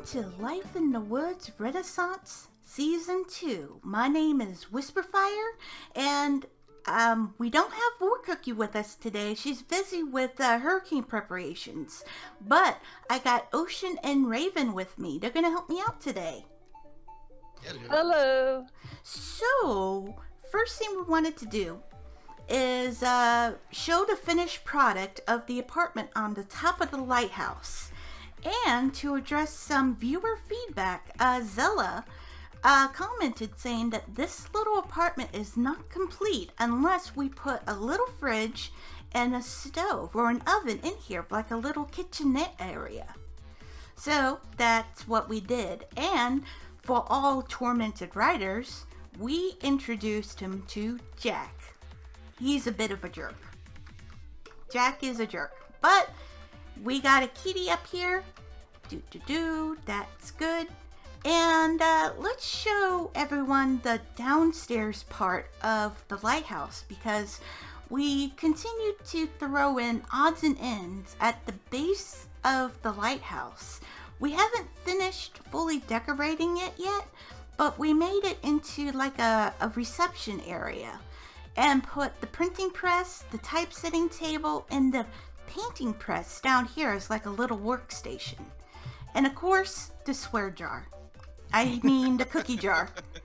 to Life in the Woods Renaissance Season 2. My name is Whisperfire, and we don't have WarCookie with us today. She's busy with hurricane preparations. But I got Oshun and Raven with me. They're going to help me out today. Hello. So, first thing we wanted to do is show the finished product of the apartment on the top of the lighthouse. And to address some viewer feedback, Zella commented saying that this little apartment is not complete unless we put a little fridge and a stove or an oven in here, like a little kitchenette area. So that's what we did. And for all tormented writers, we introduced him to Jack. He's a bit of a jerk. Jack is a jerk, but we got a kitty up here. That's good. And let's show everyone the downstairs part of the lighthouse, because we continued to throw in odds and ends at the base of the lighthouse. We haven't finished fully decorating it yet, but we made it into like a reception area and put the printing press, the typesetting table, and the painting press down here as like a little workstation. And of course, the swear jar. I mean, the cookie jar.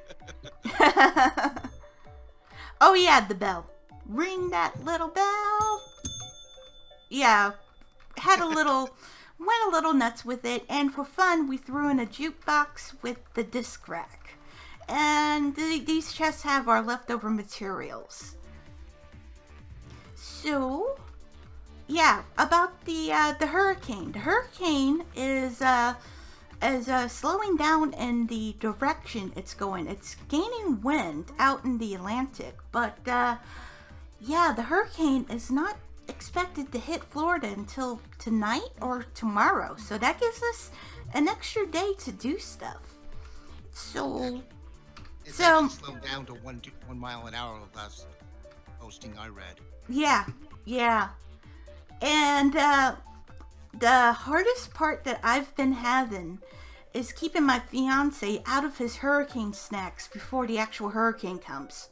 Oh yeah, the bell. Ring that little bell. Yeah, went a little nuts with it. And for fun, we threw in a jukebox with the disc rack. And these chests have our leftover materials. So, yeah, about the hurricane. The hurricane is slowing down in the direction it's going. It's gaining wind out in the Atlantic, but yeah, the hurricane is not expected to hit Florida until tonight or tomorrow. So that gives us an extra day to do stuff. So it's actually slowed down to 1 mile an hour last posting I read. Yeah. And the hardest part that I've been having is keeping my fiance out of his hurricane snacks before the actual hurricane comes.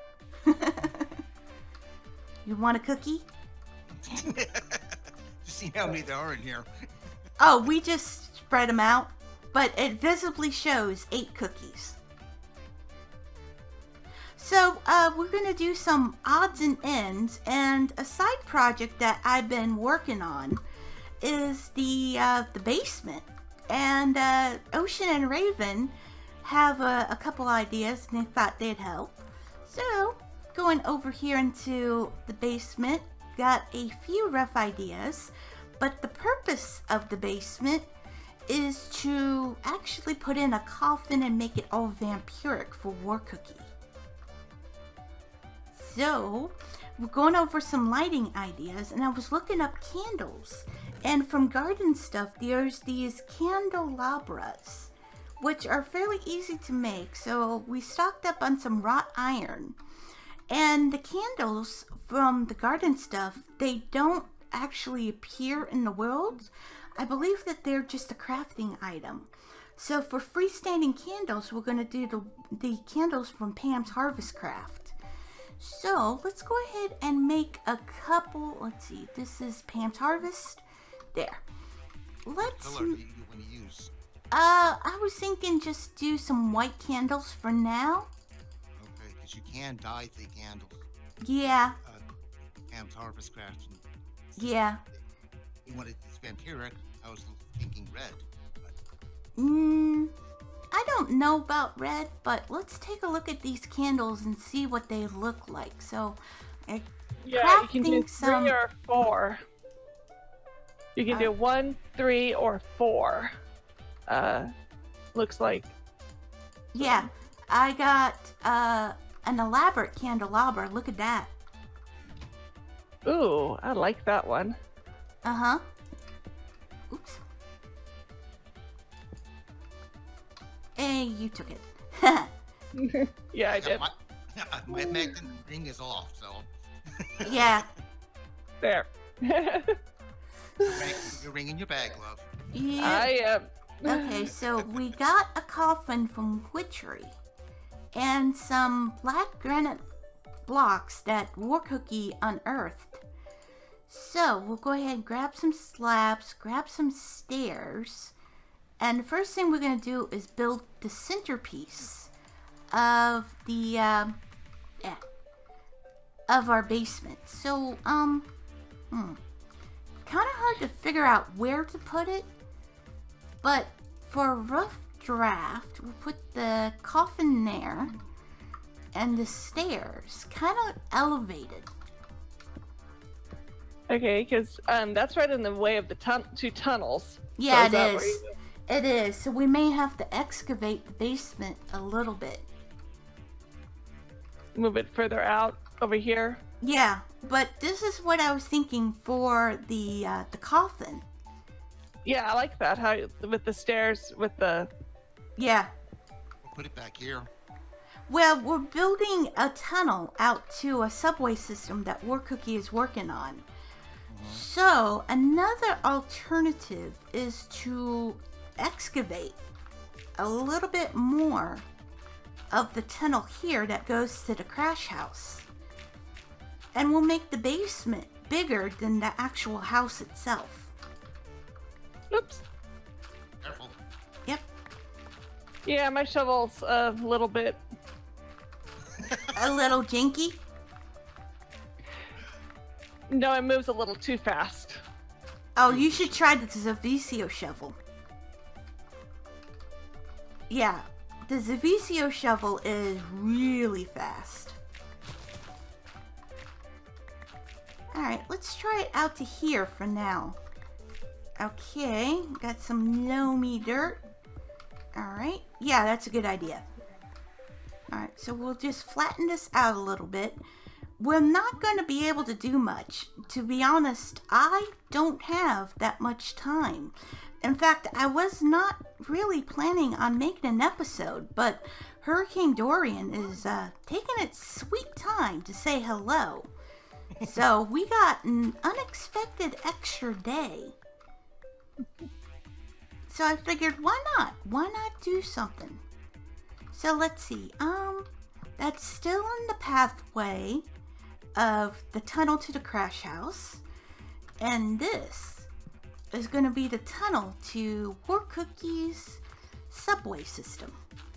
You want a cookie? Just see how many there are in here. Oh, we just spread them out, but it visibly shows 8 cookies. So, we're going to do some odds and ends, and a side project that I've been working on is the basement. And Oshun and Raven have a couple ideas, and they thought they'd help. So, going over here into the basement, got a few rough ideas, but the purpose of the basement is to actually put in a coffin and make it all vampiric for WarCookie. So, we're going over some lighting ideas, and I was looking up candles. And from garden stuff, there's these candelabras, which are fairly easy to make. So, we stocked up on some wrought iron. And the candles from the garden stuff, they don't actually appear in the world. I believe that they're just a crafting item. So, for freestanding candles, we're going to do the candles from Pam's Harvest Craft. So, let's go ahead and make a couple. Let's see, this is Pam's Harvest. There. What color do you want to use? I was thinking just do some white candles for now. Okay, because you can dye the candles. Yeah. Pam's Harvest Craft. Yeah. You wanted this vampiric, I was thinking red. I don't know about red, but let's take a look at these candles and see what they look like. So, yeah, you can do 3 or 4. You can do 1, 3, or 4. Looks like. Yeah, I got an elaborate candelabra. Look at that. Ooh, I like that one. Uh-huh. Oops. Hey, you took it. Yeah, I did. My magnet ring is off, so. Yeah. There. You're ringing your bag, love. Yeah. I am. Okay, so we got a coffin from Witchery and some black granite blocks that WarCookie unearthed. So we'll go ahead and grab some slabs, grab some stairs, and the first thing we're going to do is build the centerpiece of the of our basement. So kind of hard to figure out where to put it, but for a rough draft, we'll put the coffin there and the stairs kind of elevated. Okay, because that's right in the way of the two tunnels. Yeah, so it is. It is. So we may have to excavate the basement a little bit. Move it further out over here. Yeah, but this is what I was thinking for the coffin. Yeah, I like that. How with the stairs, with the. Yeah. We'll put it back here. Well, we're building a tunnel out to a subway system that WarCookie is working on. So another alternative is to excavate a little bit more of the tunnel here that goes to the crash house. And we'll make the basement bigger than the actual house itself. Oops. Careful. Yep. Yeah, my shovel's a little bit... a little janky? No, it moves a little too fast. Oh, you should try the Zavicio shovel. Yeah, the Zavicio shovel is really fast. Alright, let's try it out to here for now. Okay, got some loamy dirt. Alright, yeah, that's a good idea. Alright, so we'll just flatten this out a little bit. We're not going to be able to do much. To be honest, I don't have that much time. In fact, I was not really planning on making an episode, but Hurricane Dorian is taking its sweet time to say hello. So we got an unexpected extra day. So I figured, why not? Why not do something? So let's see. That's still in the pathway of the tunnel to the crash house. And this is going to be the tunnel to WarCookie's subway system.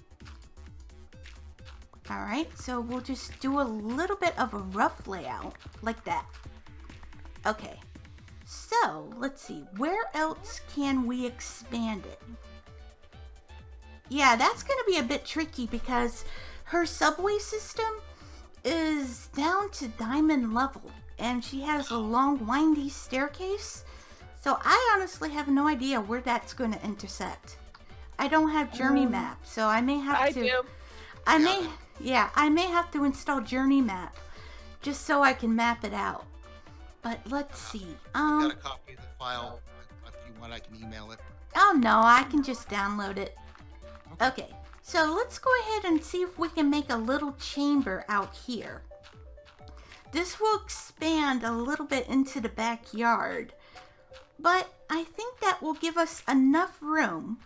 Alright, so we'll just do a little bit of a rough layout, like that. Okay, so let's see, where else can we expand it? Yeah, that's going to be a bit tricky because her subway system is down to diamond level and she has a long windy staircase. So I honestly have no idea where that's going to intersect. I don't have journey map, so I may have to... I may have to install journey map just so I can map it out. But let's see. I got a copy of the file. If you want, I can email it. Oh no, I can just download it. Okay, so let's go ahead and see if we can make a little chamber out here. This will expand a little bit into the backyard, but I think that will give us enough room.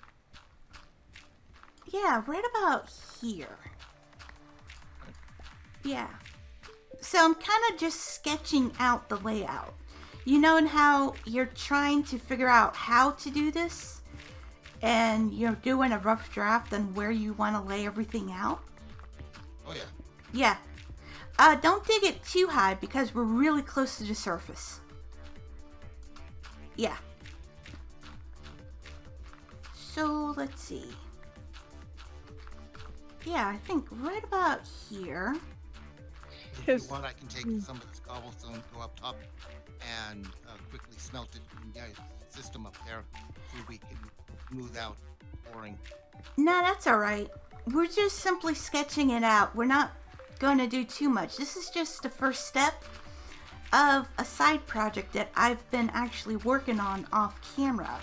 Yeah, right about here. Yeah. So I'm kind of just sketching out the layout. You know, and how you're trying to figure out how to do this? And you're doing a rough draft on where you want to lay everything out? Oh, yeah. Yeah. Don't dig it too high because we're really close to the surface. Yeah. So, let's see. Yeah, I think right about here. If you want, I can take some of this cobblestone, go up top, and quickly smelt it in the system up there so we can smooth out pouring. No, that's alright. We're just simply sketching it out. We're not going to do too much. This is just the first step of a side project that I've been actually working on off camera.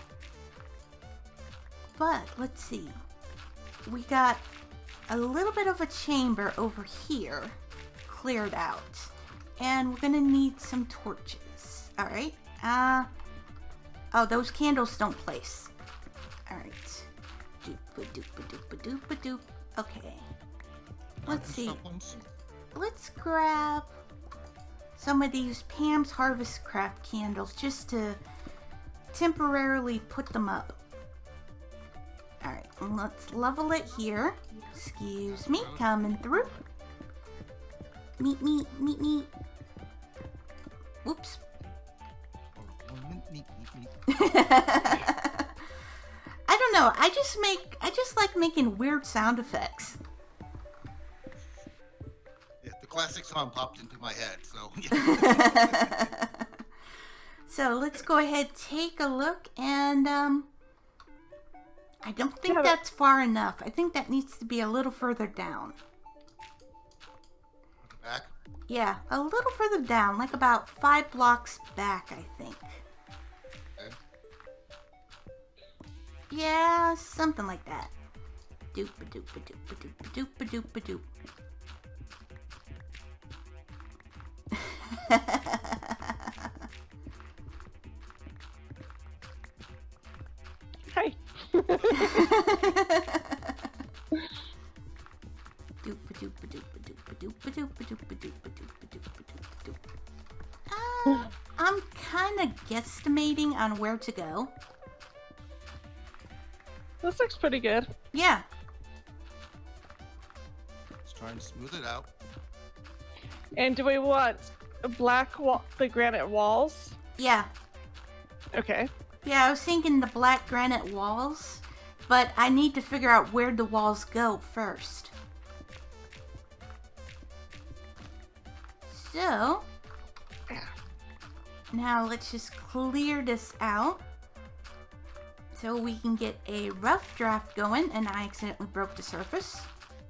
But, let's see. We got a little bit of a chamber over here cleared out. And we're going to need some torches. Alright. Oh, those candles don't place. Alright. Doop-a-doop-a-doop-a-doop-a-doop. Okay. Let's see. Let's grab some of these Pam's Harvest Craft candles just to temporarily put them up. Alright, let's level it here. Excuse me, coming through. Meet. Whoops. I don't know. I just like making weird sound effects. Yeah, the classic song popped into my head, so. So let's go ahead, take a look, and I don't think that's far enough. I think that needs to be a little further down. Back? Yeah, a little further down, like about 5 blocks back, I think. Okay. Yeah, something like that. Doop-a-doop-a-doop-a-doop-a-doop-a-doop-a-doop. Hi. I'm kind of guesstimating on where to go. This looks pretty good. Yeah. Let's try and smooth it out. And do we want the granite walls? Yeah. Okay. Yeah, I was thinking the black granite walls, but I need to figure out where the walls go first. So, now let's just clear this out so we can get a rough draft going, and I accidentally broke the surface.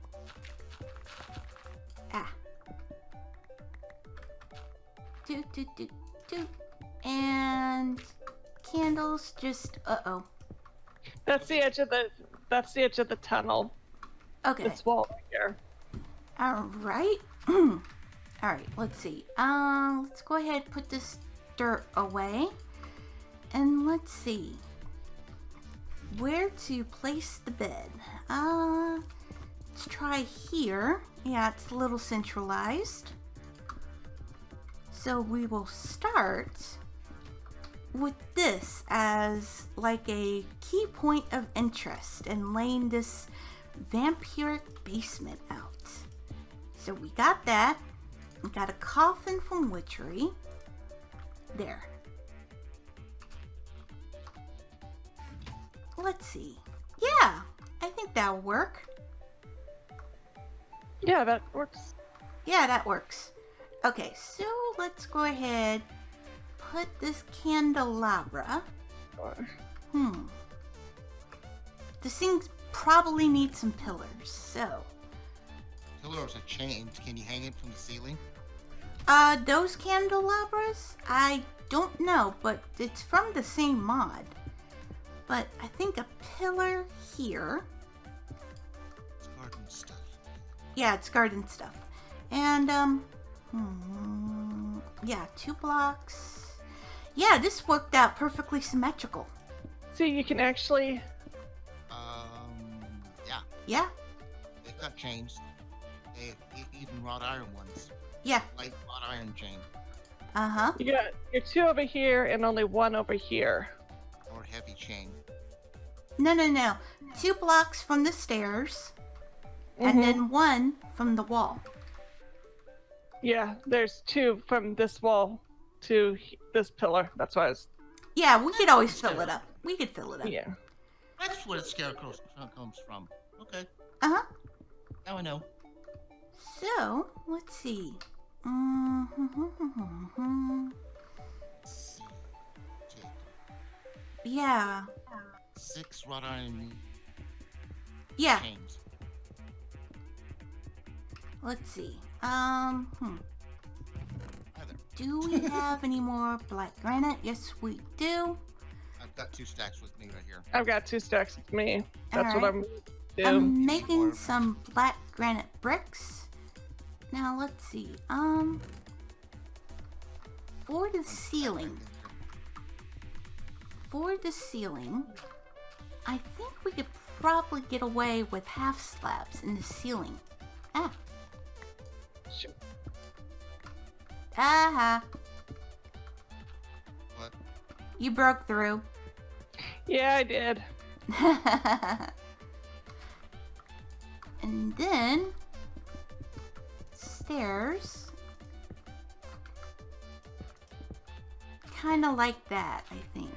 And candles just That's the edge of the tunnel. Okay. This wall right here. Alright. Alright, let's see. Let's go ahead and put this dirt away. And let's see where to place the bed. Let's try here. Yeah, it's a little centralized. So we will start with this as like a key point of interest and laying this vampiric basement out. So we got that. We got a coffin from witchery. There. Let's see. Yeah, I think that'll work. Yeah, that works. Yeah, that works. Okay, so let's go ahead, put this candelabra. This thing probably needs some pillars, so. Pillars are chains. Can you hang it from the ceiling? Those candelabras? I don't know, but it's from the same mod. But I think a pillar here. It's garden stuff. Yeah, it's garden stuff. And, yeah, 2 blocks. Yeah, this worked out perfectly symmetrical. So you can actually... yeah. Yeah? They've got chains. They have even wrought iron ones. Yeah. Light wrought iron chain. Uh-huh. You got your 2 over here and only 1 over here. Or heavy chain. No. 2 blocks from the stairs. And then 1 from the wall. Yeah, there's 2 from this wall to this pillar. That's why I was... Yeah, we could always fill it up. We could fill it up. Yeah. That's where the scarecrow comes from. Okay. Uh-huh. Now I know. So, let's see. Yeah. 6 wrought iron Yeah. chains. Let's see. Either. Do we have any more black granite? Yes, we do. I've got 2 stacks with me right here. I've got 2 stacks with me. That's All what right. I'm doing. I'm making some black granite bricks. Now let's see. For the ceiling. I think we could probably get away with half slabs in the ceiling. Ah. Shoot. Aha. What? You broke through. Yeah, I did. And then stairs. Kind of like that, I think.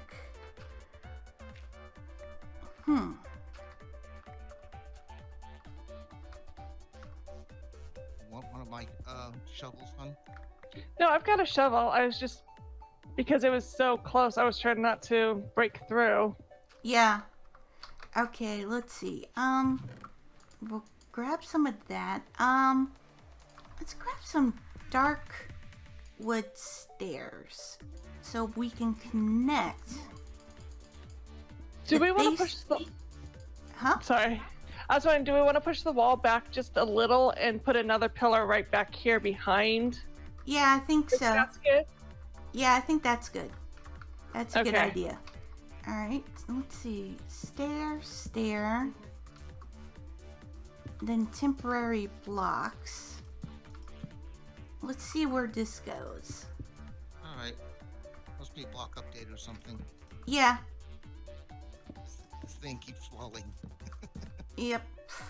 Want one of my shovels, hon? No, I've got a shovel. I was just, because it was so close, I was trying not to break through. Yeah. Okay, let's see. We'll grab some of that. Let's grab some dark wood stairs so we can connect. Do we want to push the... Huh? Sorry. I was wondering, do we want to push the wall back just a little and put another pillar right back here behind? Yeah, I think so. That's good? Yeah, I think that's good. That's a good Okay. idea. Alright, so let's see. Stair. Then temporary blocks. Let's see where this goes. Alright. Must be a block update or something. Yeah. This thing keeps falling. Yep.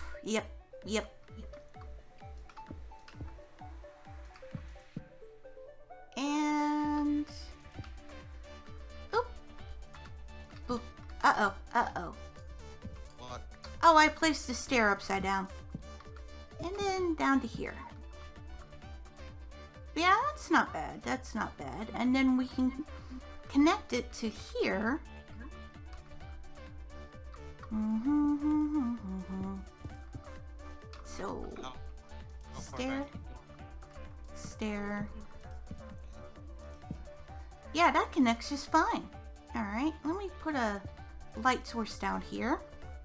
And... Oop. Boop. Uh-oh. What? Oh, I placed the stair upside down. And then down to here. Yeah, that's not bad. And then we can connect it to here. So, How far back? stair. Yeah, that connects just fine. Alright, let me put a light source down here.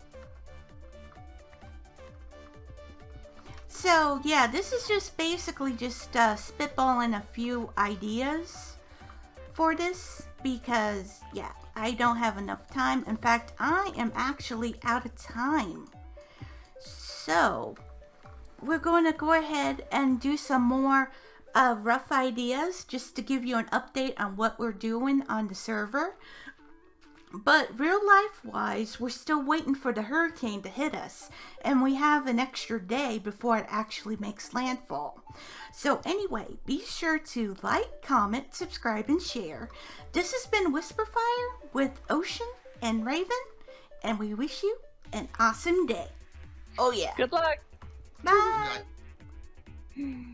So, yeah, this is just basically just spitballing a few ideas for this because, yeah, I don't have enough time. In fact, I am actually out of time. So, we're going to go ahead and do some more rough ideas just to give you an update on what we're doing on the server. But real life wise, we're still waiting for the hurricane to hit us, and we have an extra day before it actually makes landfall. So anyway, be sure to like, comment, subscribe, and share. This has been Whisperfire with Oshun and Raven, and we wish you an awesome day. Oh yeah. Good luck. Bye. Good night.